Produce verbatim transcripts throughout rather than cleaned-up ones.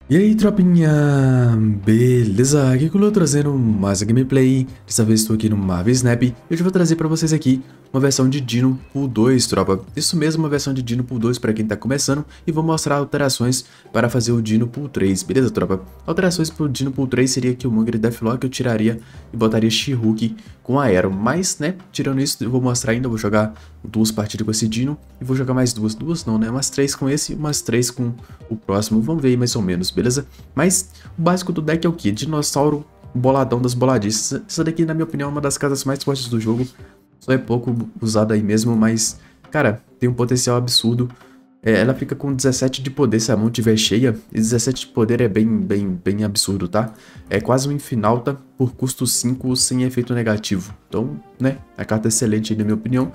E aí, tropinha, beleza? Aqui que eu tô trazendo mais a gameplay. Dessa vez estou aqui no Marvel Snap e hoje eu vou trazer pra vocês aqui uma versão de Dino Pool dois, tropa. Isso mesmo, uma versão de Dino Pool dois para quem tá começando, e vou mostrar alterações para fazer o Dino Pool três, beleza, tropa? Alterações pro Dino Pool três seria que o Monger e Deathlock eu tiraria e botaria She-Hulk com Aero, mas, né, tirando isso, eu vou mostrar ainda, eu vou jogar duas partidas com esse Dino e vou jogar mais duas, duas não, né, umas três com esse e umas três com o próximo, vamos ver aí mais ou menos, beleza? Mas o básico do deck é o que? Dinossauro boladão das boladiças. Essa daqui, na minha opinião, é uma das casas mais fortes do jogo. Só é pouco usada aí mesmo, mas, cara, tem um potencial absurdo. É, ela fica com dezessete de poder se a mão tiver cheia. E dezessete de poder é bem, bem, bem absurdo, tá? É quase um Infinalta por custo cinco sem efeito negativo. Então, né, a carta é excelente aí, na minha opinião.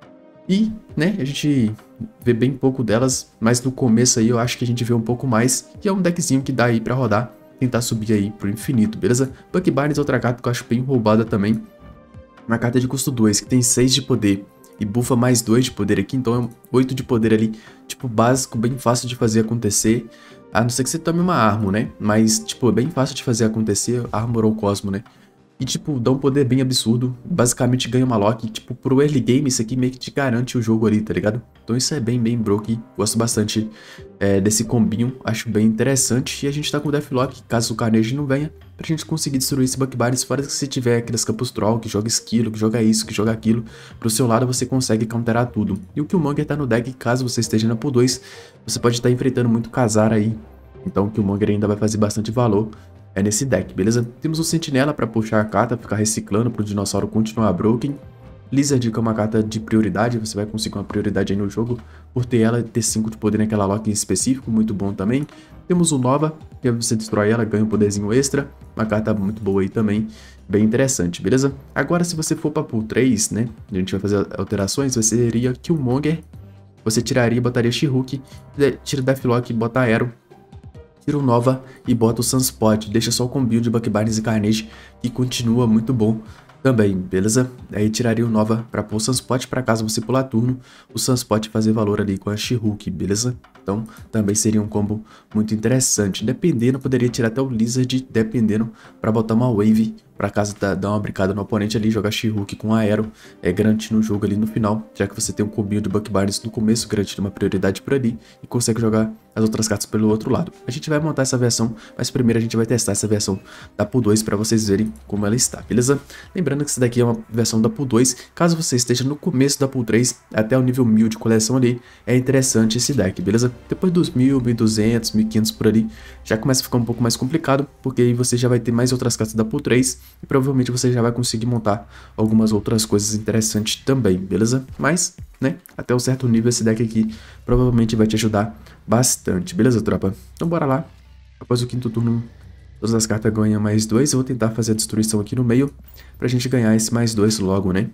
E, né, a gente vê bem pouco delas, mas no começo aí eu acho que a gente vê um pouco mais. E é um deckzinho que dá aí pra rodar, tentar subir aí pro infinito, beleza? Buck Barnes é outra carta que eu acho bem roubada também. Uma carta de custo dois, que tem seis de poder e buffa mais dois de poder aqui, então é oito de poder ali, tipo, básico, bem fácil de fazer acontecer. A não ser que você tome uma Armor, né? Mas, tipo, é bem fácil de fazer acontecer, Armor ou Cosmo, né? E, tipo, dá um poder bem absurdo. Basicamente ganha uma lock. Tipo, pro early game, isso aqui meio que te garante o jogo ali, tá ligado? Então isso é bem, bem broke. Gosto bastante é, desse combinho. Acho bem interessante. E a gente tá com o Deathlock, caso o Carnage não venha, pra gente conseguir destruir esse Buck Barnes. Fora que se tiver aqueles Campus Troll, que joga esquilo, que joga isso, que joga aquilo, pro seu lado você consegue counterar tudo. E o Killmonger tá no deck, caso você esteja na pool dois, você pode estar enfrentando muito Khazar aí. Então o Killmonger ainda vai fazer bastante valor. É nesse deck, beleza? Temos o Sentinela para puxar a carta, ficar reciclando para o dinossauro continuar broken. Lizard, que é uma carta de prioridade, você vai conseguir uma prioridade aí no jogo por ter ela e ter cinco de poder naquela lock em específico, muito bom também. Temos o Nova, que você destrói ela, ganha um poderzinho extra, uma carta muito boa aí também, bem interessante, beleza? Agora se você for para pool três, né, a gente vai fazer alterações, você seria Killmonger, você tiraria e botaria She-Hulk, tira Deathlock e bota Aero. Tira o Nova e bota o Sunspot, deixa só o combinho de Buck Barnes e Carnage, que continua muito bom também, beleza? Aí tiraria o Nova para pôr o Sunspot para caso você pular turno, o Sunspot fazer valor ali com a She-Hulk, beleza? Então também seria um combo muito interessante. Dependendo, poderia tirar até o Lizard, dependendo, para botar uma Wave, para caso dar uma brincada no oponente ali, jogar She-Hulk com Aero, é, garantindo o jogo ali no final, já que você tem um combinho de Buck Barnes no começo, garantindo uma prioridade por ali, e consegue jogar as outras cartas pelo outro lado. A gente vai montar essa versão, mas primeiro a gente vai testar essa versão da pool dois para vocês verem como ela está, beleza? Lembrando que essa daqui é uma versão da pool dois, caso você esteja no começo da pool três, até o nível mil de coleção ali, é interessante esse deck, beleza? Depois dos mil, mil e duzentos, mil e quinhentos por ali, já começa a ficar um pouco mais complicado, porque aí você já vai ter mais outras cartas da pool três, e provavelmente você já vai conseguir montar algumas outras coisas interessantes também, beleza? Mas, né, até um certo nível esse deck aqui provavelmente vai te ajudar bastante, beleza, tropa? Então bora lá. Após o quinto turno, todas as cartas ganham mais dois. Eu vou tentar fazer a destruição aqui no meio pra gente ganhar esse mais dois logo, né?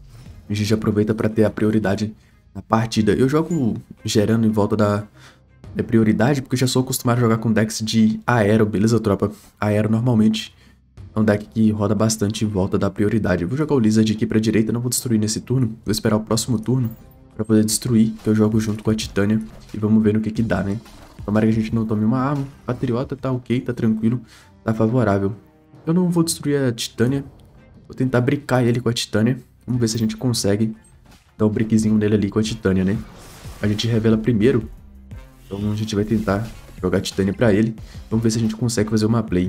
A gente aproveita pra ter a prioridade na partida. Eu jogo gerando em volta da, da prioridade porque eu já sou acostumado a jogar com decks de aero, beleza, tropa? Aero normalmente é um deck que roda bastante em volta da prioridade. Eu vou jogar o Lizard aqui pra direita, não vou destruir nesse turno. Vou esperar o próximo turno pra poder destruir, que eu jogo junto com a Titânia. E vamos ver no que que dá, né? Tomara que a gente não tome uma arma. Patriota tá ok, tá tranquilo, tá favorável. Eu não vou destruir a Titânia. Vou tentar bricar ele com a Titânia. Vamos ver se a gente consegue dar um brickzinho nele ali com a Titânia, né? A gente revela primeiro. Então a gente vai tentar jogar a Titânia pra ele. Vamos ver se a gente consegue fazer uma play.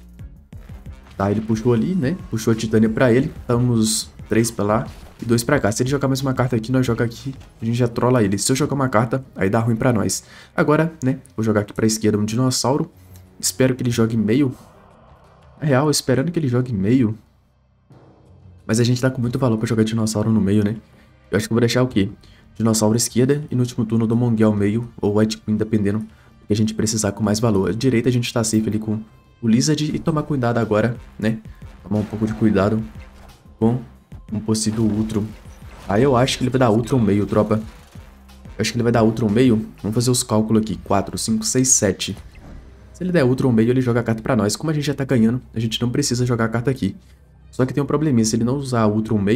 Tá, ele puxou ali, né? Puxou a Titânia pra ele. Estamos três pra lá e dois pra cá. Se ele jogar mais uma carta aqui, nós joga aqui. A gente já trola ele. Se eu jogar uma carta, aí dá ruim pra nós. Agora, né? Vou jogar aqui pra esquerda um dinossauro. Espero que ele jogue meio. Na real, esperando que ele jogue meio. Mas a gente tá com muito valor pra jogar dinossauro no meio, né? Eu acho que eu vou deixar o quê? Dinossauro esquerda e no último turno do Mongel meio. Ou White Queen, dependendo do que a gente precisar com mais valor. A direita a gente tá safe ali com o Lizard e tomar cuidado agora, né? Tomar um pouco de cuidado com um possível Ultron. Aí eu acho que ele vai dar Ultron meio, tropa. Eu acho que ele vai dar Ultron meio. Vamos fazer os cálculos aqui. quatro, cinco, seis, sete. Se ele der Ultron meio, ele joga a carta pra nós. Como a gente já tá ganhando, a gente não precisa jogar a carta aqui. Só que tem um probleminha. Se ele não usar Ultron meio,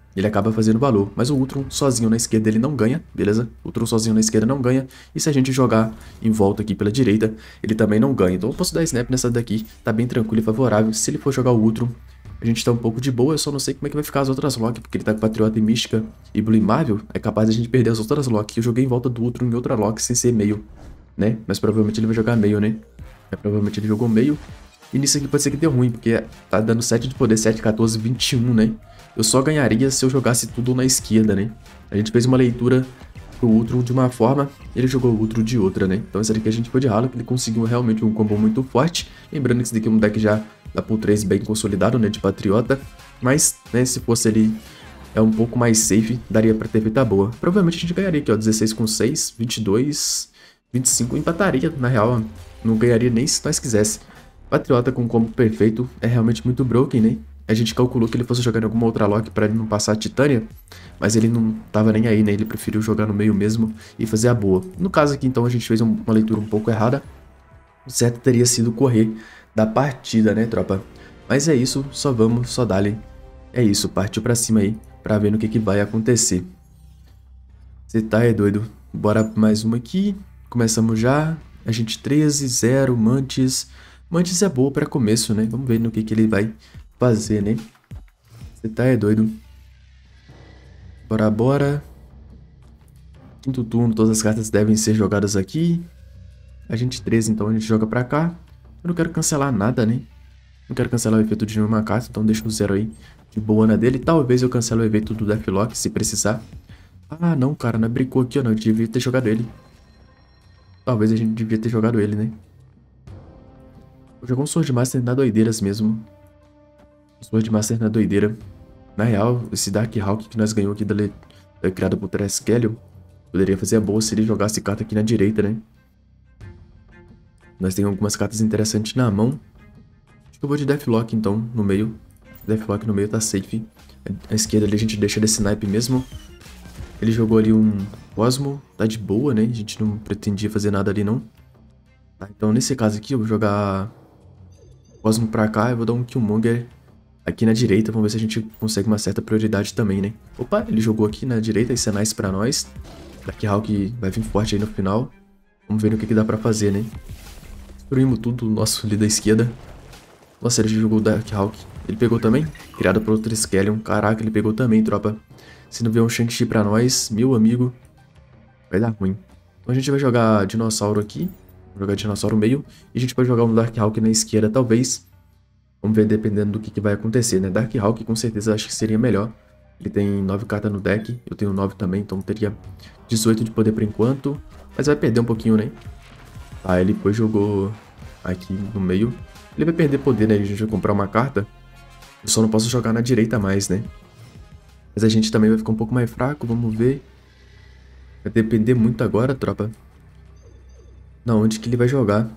ele acaba fazendo valor. Mas o Ultron sozinho na esquerda ele não ganha, beleza? O Ultron sozinho na esquerda não ganha. E se a gente jogar em volta aqui pela direita, ele também não ganha. Então eu posso dar snap nessa daqui, tá bem tranquilo e favorável. Se ele for jogar o Ultron, a gente tá um pouco de boa. Eu só não sei como é que vai ficar as outras lock, porque ele tá com Patriota e Mística e Blue e Marvel. É capaz de a gente perder as outras lock. Eu joguei em volta do Ultron em outra lock sem ser meio, né? Mas provavelmente ele vai jogar meio, né? É, provavelmente ele jogou meio. E nisso aqui pode ser que dê ruim, porque tá dando sete de poder, sete, quatorze, vinte e um, né? Eu só ganharia se eu jogasse tudo na esquerda, né? A gente fez uma leitura pro Ultron de uma forma, ele jogou o Ultron de outra, né? Então esse daqui a gente foi de ralo, que ele conseguiu realmente um combo muito forte. Lembrando que esse daqui é um deck já da pool três bem consolidado, né? De Patriota. Mas, né, se fosse ele é um pouco mais safe, daria pra ter feita boa. Provavelmente a gente ganharia aqui, ó, dezesseis com seis, vinte e dois, vinte e cinco, empataria, na real. Não ganharia nem se nós quisesse. Patriota com combo perfeito é realmente muito broken, né? A gente calculou que ele fosse jogar em alguma outra lock pra ele não passar a Titânia, mas ele não tava nem aí, né? Ele preferiu jogar no meio mesmo e fazer a boa. No caso aqui, então, a gente fez uma leitura um pouco errada. O certo teria sido correr da partida, né, tropa? Mas é isso, só vamos, só dale. É isso, partiu pra cima aí, pra ver no que que vai acontecer. Você tá é doido. Bora mais uma aqui. Começamos já. A gente treze, zero, Mantis. Mantis é boa pra começo, né? Vamos ver no que que ele vai fazer, né? Você tá é doido. Bora, bora. Quinto turno, todas as cartas devem ser jogadas aqui. A gente treze, então a gente joga pra cá. Eu não quero cancelar nada, né? Não quero cancelar o efeito de nenhuma carta, então deixa o zero aí de boa na dele. Talvez eu cancele o efeito do Deathlock, se precisar. Ah, não, cara, não brincou aqui, ó. Não, eu devia ter jogado ele. Talvez a gente devia ter jogado ele, né? Eu joguei um Sword Master na doideiras mesmo. Sword Master na doideira. Na real, esse Dark Hawk que nós ganhamos aqui da, le... da criada por Treskellion poderia fazer a boa se ele jogasse carta aqui na direita, né? Nós temos algumas cartas interessantes na mão. Acho que eu vou de Deathlock então, no meio. Deathlock no meio tá safe. A esquerda ali a gente deixa desse naipe mesmo. Ele jogou ali um Cosmo, tá de boa, né? A gente não pretendia fazer nada ali não. Tá, então nesse caso aqui eu vou jogar Cosmo pra cá, eu vou dar um Killmonger aqui na direita, vamos ver se a gente consegue uma certa prioridade também, né? Opa, ele jogou aqui na direita, isso é nice pra nós. Dark Hawk vai vir forte aí no final. Vamos ver o que, que dá pra fazer, né? Destruímos tudo, o nosso ali da esquerda. Nossa, ele jogou o Dark Hawk. Ele pegou também? Criado por outro Skeleton. Caraca, ele pegou também, tropa. Se não vier um Shang-Chi pra nós, meu amigo, vai dar ruim. Então a gente vai jogar Dinossauro aqui. Vou jogar Dinossauro meio. E a gente vai jogar um Dark Hawk na esquerda, talvez. Vamos ver dependendo do que, que vai acontecer, né? Dark Hawk com certeza acho que seria melhor. Ele tem nove cartas no deck. Eu tenho nove também, então teria dezoito de poder por enquanto. Mas vai perder um pouquinho, né? Ah, ele foi jogou aqui no meio. Ele vai perder poder, né? A gente vai comprar uma carta. Eu só não posso jogar na direita mais, né? Mas a gente também vai ficar um pouco mais fraco, vamos ver. Vai depender muito agora, tropa. Na onde que ele vai jogar.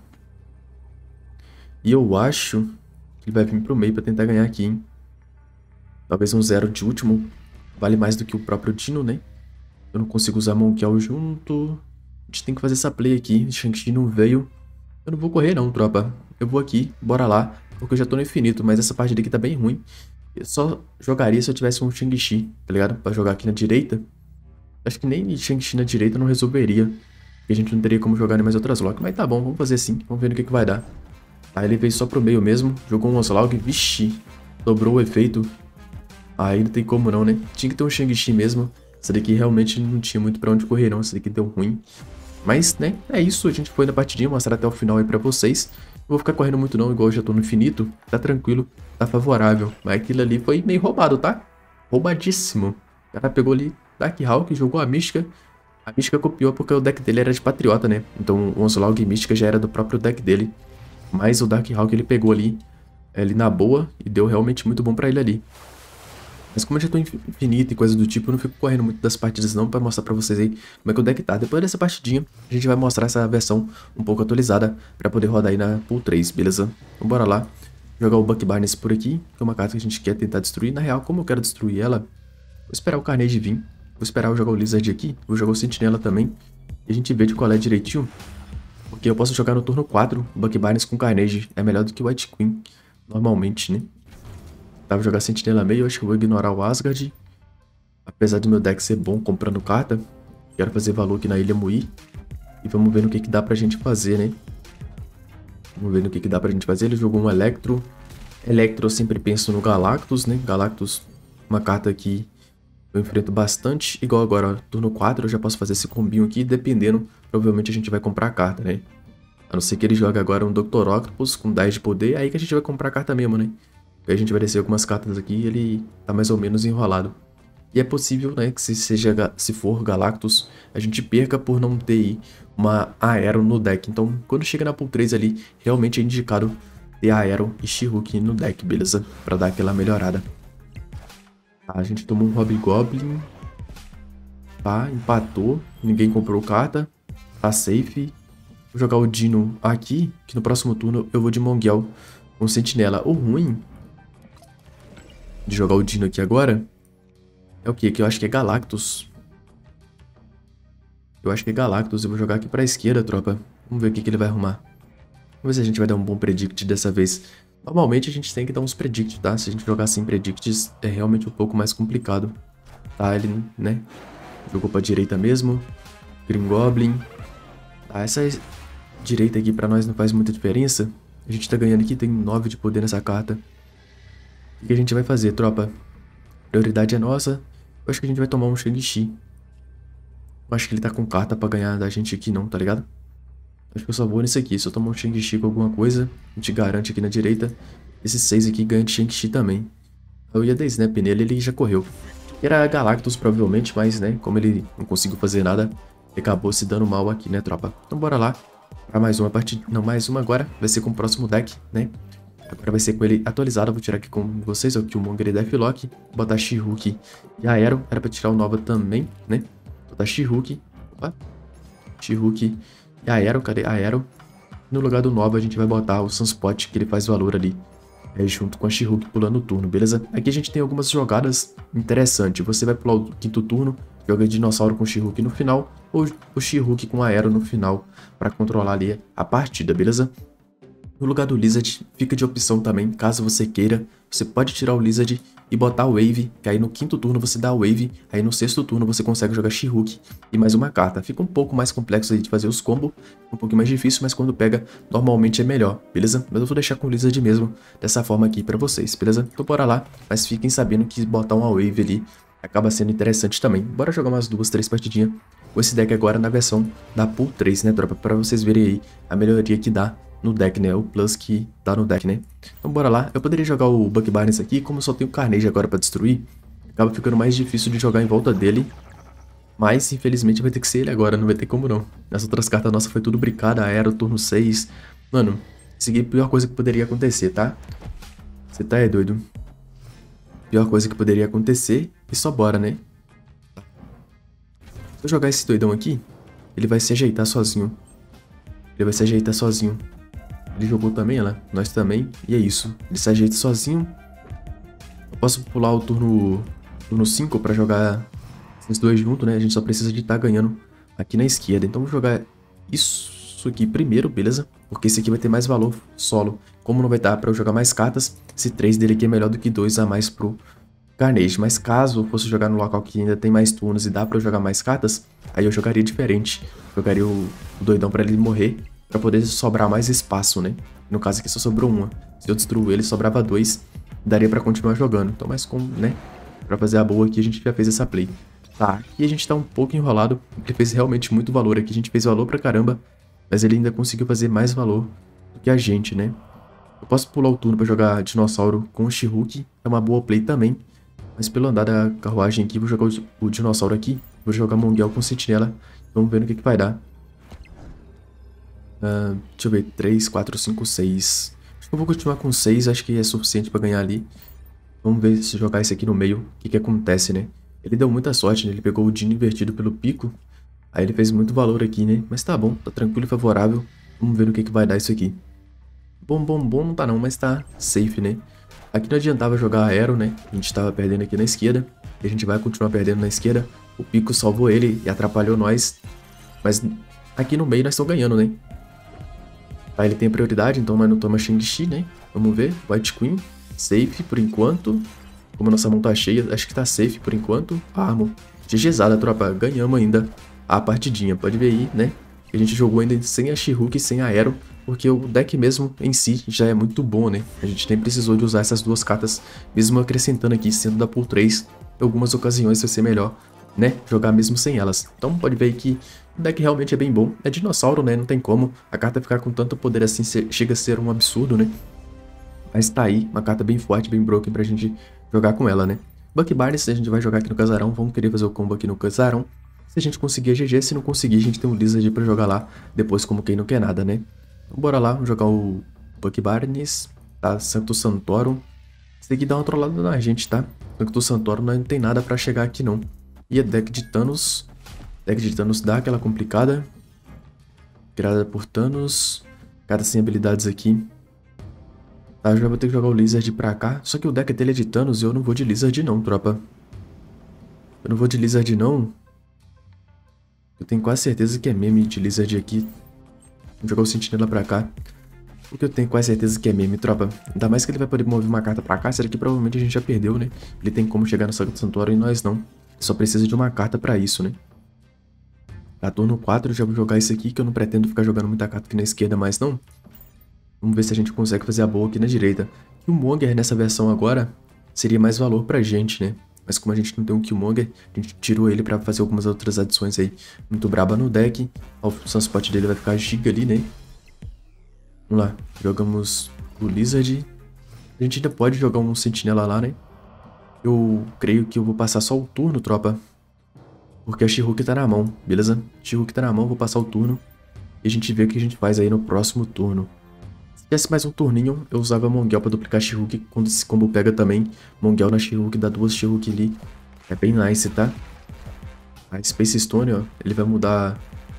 E eu acho que ele vai vir pro meio pra tentar ganhar aqui, hein? Talvez um zero de último. Vale mais do que o próprio Dino, né? Eu não consigo usar Monkiel junto. A gente tem que fazer essa play aqui. Shang-Chi não veio. Eu não vou correr não, tropa. Eu vou aqui, bora lá. Porque eu já tô no infinito, mas essa parte aqui tá bem ruim. Eu só jogaria se eu tivesse um Shang-Chi, tá ligado? Pra jogar aqui na direita. Acho que nem Shang-Chi na direita não resolveria. Porque a gente não teria como jogar nem mais outras lock. Mas tá bom, vamos fazer assim. Vamos ver no que que vai dar. Aí ele veio só pro meio mesmo. Jogou um Onslaught. Vixe, dobrou o efeito. Aí não tem como não, né? Tinha que ter um Shang-Chi mesmo. Essa daqui realmente não tinha muito pra onde correr não. Essa daqui deu ruim. Mas, né, é isso. A gente foi na partidinha, mostrar até o final aí pra vocês. Não vou ficar correndo muito não, igual eu já tô no infinito. Tá tranquilo, tá favorável. Mas aquilo ali foi meio roubado, tá? Roubadíssimo. O cara pegou ali Dark Hawk, jogou a Mística. A Mística copiou porque o deck dele era de Patriota, né? Então o Onslaught e Mística já era do próprio deck dele. Mas o Dark Hawk ele pegou ali, ali na boa e deu realmente muito bom pra ele ali. Mas como eu já tô infinito e coisa do tipo, eu não fico correndo muito das partidas não pra mostrar pra vocês aí como é que o deck tá. Depois dessa partidinha, a gente vai mostrar essa versão um pouco atualizada pra poder rodar aí na pool três, beleza? Então bora lá, jogar o Bucky Barnes por aqui, que é uma carta que a gente quer tentar destruir. Na real, como eu quero destruir ela, vou esperar o Carnage vir, vou esperar eu jogar o Lizard aqui, vou jogar o Sentinela também, e a gente vê de qual é direitinho. Porque eu posso jogar no turno quatro, o Bucky Barnes com Carnage, é melhor do que o White Queen, normalmente, né? Tá, vou jogar Sentinela meio, acho que eu vou ignorar o Asgard. Apesar do meu deck ser bom comprando carta, quero fazer valor aqui na Ilha Muir. E vamos ver no que, que dá pra gente fazer, né? Vamos ver no que, que dá pra gente fazer. Ele jogou um Electro. Electro eu sempre penso no Galactus, né? Galactus, uma carta que eu enfrento bastante. Igual agora, turno quatro, eu já posso fazer esse combinho aqui. Dependendo, provavelmente a gente vai comprar a carta, né? A não ser que ele jogue agora um doutor Octopus com dez de poder. Aí que a gente vai comprar a carta mesmo, né? Aí a gente vai descer algumas cartas aqui e ele tá mais ou menos enrolado. E é possível, né, que se, seja, se for Galactus, a gente perca por não ter uma Aero no deck. Então, quando chega na pool três ali, realmente é indicado ter Aero e She-Hulk no deck, beleza? Pra dar aquela melhorada. Tá, a gente tomou um Hobgoblin. Tá, empatou. Ninguém comprou carta. Tá safe. Vou jogar o Dino aqui, que no próximo turno eu vou de Monguel com Sentinela. O ruim de jogar o Dino aqui agora é o que? Que eu acho que é Galactus. Eu acho que é Galactus. Eu vou jogar aqui pra esquerda, tropa. Vamos ver o que, que ele vai arrumar. Vamos ver se a gente vai dar um bom predict dessa vez. Normalmente a gente tem que dar uns predicts, tá? Se a gente jogar sem predicts, é realmente um pouco mais complicado. Tá, ele, né? Jogou pra direita mesmo. Green Goblin. Tá, essa direita aqui pra nós não faz muita diferença. A gente tá ganhando aqui, tem nove de poder nessa carta. O que a gente vai fazer, tropa? Prioridade é nossa. Eu acho que a gente vai tomar um Shang-Chi. Eu acho que ele tá com carta pra ganhar da gente aqui não, tá ligado? Acho que eu só vou nesse aqui. Se eu tomar um Shang-Chi com alguma coisa, a gente garante aqui na direita. Esse seis aqui ganha de Shang-Chi também. Eu ia dar snap nele, ele já correu. Era Galactus provavelmente, mas né, como ele não conseguiu fazer nada, ele acabou se dando mal aqui, né, tropa? Então bora lá pra mais uma partida. Não, mais uma agora. Vai ser com o próximo deck, né? Agora vai ser com ele atualizado. Eu vou tirar aqui com vocês o Killmonger e Deathlock. Botar She-Hulk e Aero. Era pra tirar o Nova também, né? Botar She-Hulk. Opa. She-Hulk e Aero. Cadê Aero? No lugar do Nova a gente vai botar o Sunspot, que ele faz valor ali. É, junto com a She-Hulk pulando o turno, beleza? Aqui a gente tem algumas jogadas interessantes. Você vai pular o quinto turno, joga Dinossauro com She-Hulk no final, ou o She-Hulk com Aero no final, para controlar ali a partida, beleza? No lugar do Lizard, fica de opção também, caso você queira, você pode tirar o Lizard e botar o Wave, que aí no quinto turno você dá o Wave, aí no sexto turno você consegue jogar She-Hulk e mais uma carta. Fica um pouco mais complexo aí de fazer os combos, um pouquinho mais difícil, mas quando pega, normalmente é melhor, beleza? Mas eu vou deixar com o Lizard mesmo, dessa forma aqui pra vocês, beleza? Então bora lá, mas fiquem sabendo que botar uma Wave ali acaba sendo interessante também. Bora jogar umas duas, três partidinhas com esse deck agora na versão da pool três, né, tropa? Pra vocês verem aí a melhoria que dá no deck, né? O plus que tá no deck, né? Então bora lá. Eu poderia jogar o Buck Barnes aqui, como eu só tenho o Carnage agora pra destruir, acaba ficando mais difícil de jogar em volta dele. Mas, infelizmente, vai ter que ser ele agora, não vai ter como não. As outras cartas nossas foi tudo brincada, Aero, turno seis. Mano, segui a pior coisa que poderia acontecer, tá? Você tá é doido? Pior coisa que poderia acontecer e só bora, né? Se eu jogar esse doidão aqui, ele vai se ajeitar sozinho. Ele vai se ajeitar sozinho. Ele jogou também, ela, nós também, e é isso. Ele se ajeita sozinho. Eu posso pular o turno turno cinco pra jogar esses dois juntos, né? A gente só precisa de estar ganhando aqui na esquerda. Então vou jogar isso aqui primeiro, beleza? Porque esse aqui vai ter mais valor solo. Como não vai dar pra eu jogar mais cartas, esse três dele aqui é melhor do que dois a mais pro Carnage. Mas caso eu fosse jogar no local que ainda tem mais turnos e dá pra eu jogar mais cartas, aí eu jogaria diferente. Jogaria o, o doidão pra ele morrer, pra poder sobrar mais espaço, né? No caso aqui só sobrou uma. Se eu destruo ele, sobrava dois. Daria pra continuar jogando. Então, mas como, né? Pra fazer a boa aqui, a gente já fez essa play. Tá, aqui a gente tá um pouco enrolado. Ele fez realmente muito valor aqui. A gente fez valor pra caramba. Mas ele ainda conseguiu fazer mais valor do que a gente, né? Eu posso pular o turno pra jogar Dinossauro com o She-Hulk. É uma boa play também. Mas pelo andar da carruagem aqui, vou jogar o, o Dinossauro aqui. Vou jogar Monguel com Sentinela. Vamos ver no que que vai dar. Uh, deixa eu ver, três, quatro, cinco, seis. Acho que eu vou continuar com seis, acho que é suficiente pra ganhar ali. Vamos ver se jogar esse aqui no meio, o que que acontece, né? Ele deu muita sorte, né? Ele pegou o Dino invertido pelo pico. Aí ele fez muito valor aqui, né? Mas tá bom, tá tranquilo e favorável. Vamos ver no que que vai dar isso aqui. Bom, bom, bom não tá não, mas tá safe, né? Aqui não adiantava jogar Aero, né? A gente tava perdendo aqui na esquerda. E a gente vai continuar perdendo na esquerda. O pico salvou ele e atrapalhou nós. Mas aqui no meio nós estamos ganhando, né? Tá, ele tem prioridade, então nós não toma Shang-Chi, né? Vamos ver. White Queen. Safe por enquanto. Como a nossa mão tá cheia, acho que tá safe por enquanto. Armo. GGzada, tropa. Ganhamos ainda a partidinha. Pode ver aí, né? A gente jogou ainda sem a She-Hulk e sem a Aero, porque o deck mesmo em si já é muito bom, né? A gente nem precisou de usar essas duas cartas, mesmo acrescentando aqui, sendo da pool três, em algumas ocasiões vai ser melhor, né? Jogar mesmo sem elas. Então pode ver que o deck realmente é bem bom. É dinossauro, né? Não tem como a carta ficar com tanto poder assim, chega a ser um absurdo, né? Mas tá aí, uma carta bem forte, bem broken pra gente jogar com ela, né? Bucky Barnes, a gente vai jogar aqui no casarão, vamos querer fazer o combo aqui no casarão. Se a gente conseguir a G G, se não conseguir, a gente tem um Lizard pra jogar lá, depois como quem não quer nada, né? Então bora lá, vamos jogar o Bucky Barnes, tá? Sanctus Sanctorum. Esse aqui dá uma trollada na gente, tá? Sanctus Sanctorum não tem nada pra chegar aqui, não. E a deck de Thanos, deck de Thanos dá aquela complicada. Criada por Thanos, cara sem habilidades aqui. Tá, eu já vou ter que jogar o Lizard pra cá, só que o deck dele é de Thanos e eu não vou de Lizard não, tropa. Eu não vou de Lizard não. Eu tenho quase certeza que é meme de Lizard aqui. Vou jogar o Sentinela pra cá. Porque eu tenho quase certeza que é meme, tropa. Ainda mais que ele vai poder mover uma carta pra cá. Será que provavelmente a gente já perdeu, né? Ele tem como chegar no Sagrado Santuário e nós não. Ele só precisa de uma carta pra isso, né? Pra turno quatro eu já vou jogar isso aqui, que eu não pretendo ficar jogando muita carta aqui na esquerda mais, não. Vamos ver se a gente consegue fazer a boa aqui na direita. E o Monger nessa versão agora seria mais valor pra gente, né? Mas como a gente não tem um Killmonger, a gente tirou ele pra fazer algumas outras adições aí muito braba no deck. O Sunspot dele vai ficar giga ali, né? Vamos lá, jogamos o Lizard. A gente ainda pode jogar um Sentinela lá, né? Eu creio que eu vou passar só o turno, tropa. Porque a She-Hulk tá na mão, beleza? She-Hulk tá na mão, vou passar o turno. E a gente vê o que a gente faz aí no próximo turno. Se tivesse mais um turninho, eu usava Mongel pra duplicar She-Hulk quando esse combo pega também. Mongel na She-Hulk, dá duas She-Hulk ali. É bem nice, tá? A Space Stone, ó, ele vai mudar...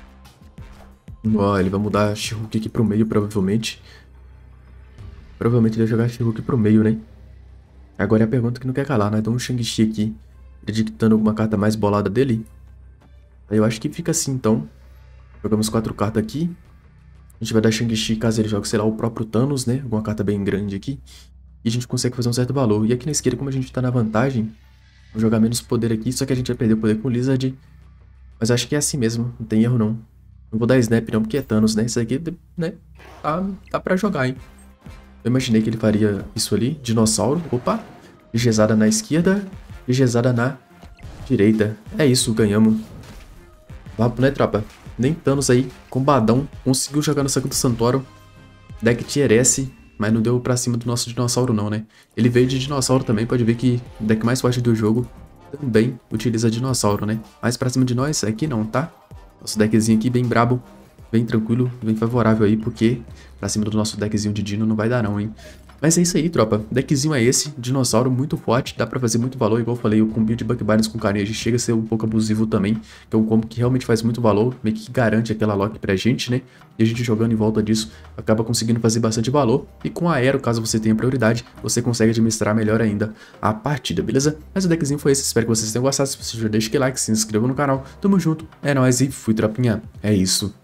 Ó, ele vai mudar a She-Hulk aqui pro meio, provavelmente. Provavelmente ele vai jogar a She-Hulk pro meio, né? Agora é a pergunta que não quer calar, né? Então o Shang-Chi aqui, editando alguma carta mais bolada dele. Aí eu acho que fica assim, então. Jogamos quatro cartas aqui. A gente vai dar Shang-Chi caso ele jogue, sei lá, o próprio Thanos, né? Alguma carta bem grande aqui. E a gente consegue fazer um certo valor. E aqui na esquerda, como a gente tá na vantagem, vou jogar menos poder aqui, só que a gente vai perder o poder com o Lizard. Mas acho que é assim mesmo, não tem erro não. Não vou dar snap não, porque é Thanos, né? Isso aqui, né? Tá, tá pra jogar, hein? Eu imaginei que ele faria isso ali. Dinossauro, opa. Ligezada na esquerda, ligezada na direita. É isso, ganhamos. Vapo, né, tropa? Nem Thanos aí, combadão, conseguiu jogar no Sagrado Santuário. Deck Tier S, mas não deu pra cima do nosso dinossauro não, né? Ele veio de dinossauro também, pode ver que o deck mais forte do jogo também utiliza dinossauro, né? Mas pra cima de nós, aqui não, tá? Nosso deckzinho aqui bem brabo, bem tranquilo, bem favorável aí, porque pra cima do nosso deckzinho de Dino não vai dar não, hein? Mas é isso aí, tropa. Deckzinho é esse, dinossauro muito forte, dá pra fazer muito valor, igual eu falei, o combo de Bucky Barnes com Carnage chega a ser um pouco abusivo também, que é um combo que realmente faz muito valor, meio que garante aquela lock pra gente, né? E a gente jogando em volta disso, acaba conseguindo fazer bastante valor, e com a Aero, caso você tenha prioridade, você consegue administrar melhor ainda a partida, beleza? Mas o deckzinho foi esse, espero que vocês tenham gostado, se você já deixa aquele like, se inscreva no canal, tamo junto, é nóis e fui, tropinha, é isso.